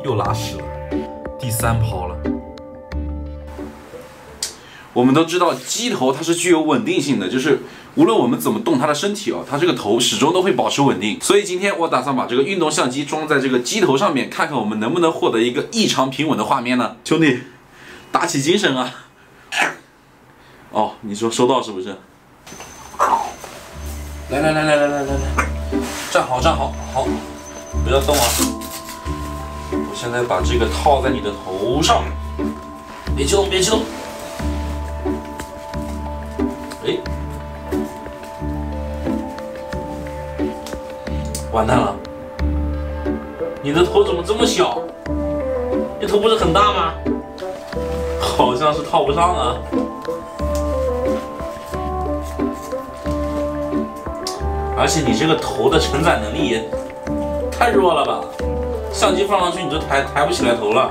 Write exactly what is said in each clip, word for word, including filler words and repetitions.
又拉屎了，第三泡了。我们都知道鸡头它是具有稳定性的，就是无论我们怎么动它的身体哦，它这个头始终都会保持稳定。所以今天我打算把这个运动相机装在这个鸡头上面，看看我们能不能获得一个异常平稳的画面呢？兄弟，打起精神啊！哦，你说收到是不是？来来来来来来来来，站好站好，好，不要动啊！我现在把这个套在你的头上，别激动别激动。哎，完蛋了！你的头怎么这么小？你头不是很大吗？好像是套不上啊。而且你这个头的承载能力也太弱了吧！相机放上去你就抬抬不起来头了。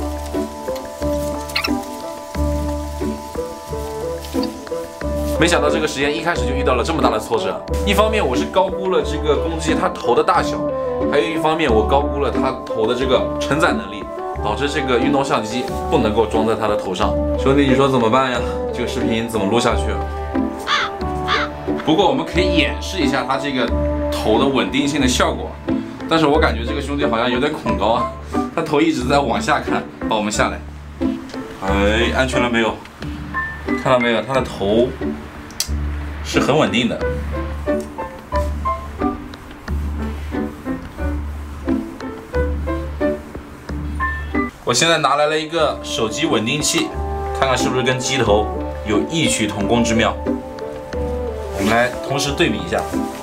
没想到这个实验一开始就遇到了这么大的挫折。一方面我是高估了这个公鸡它头的大小，还有一方面我高估了它头的这个承载能力，导致这个运动相机不能够装在它的头上。兄弟，你说怎么办呀？这个视频怎么录下去啊？不过我们可以演示一下它这个头的稳定性的效果，但是我感觉这个兄弟好像有点恐高啊，他头一直在往下看，把我们下来。哎，安全了没有？看到没有？他的头是很稳定的。我现在拿来了一个手机稳定器，看看是不是跟鸡头有异曲同工之妙。我们来同时对比一下。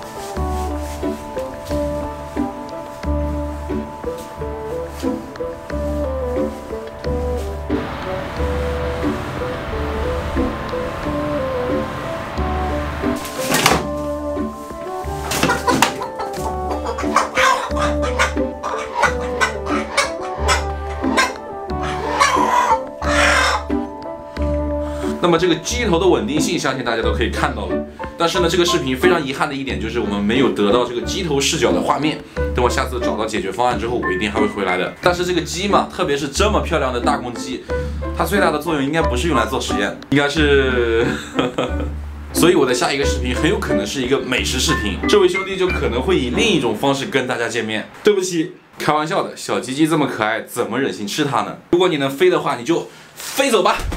那么这个鸡头的稳定性，相信大家都可以看到了。但是呢，这个视频非常遗憾的一点就是我们没有得到这个鸡头视角的画面。等我下次找到解决方案之后，我一定还会回来的。但是这个鸡嘛，特别是这么漂亮的大公鸡，它最大的作用应该不是用来做实验，应该是所以我的下一个视频很有可能是一个美食视频。这位兄弟就可能会以另一种方式跟大家见面。对不起，开玩笑的，小鸡鸡这么可爱，怎么忍心吃它呢？如果你能飞的话，你就飞走吧。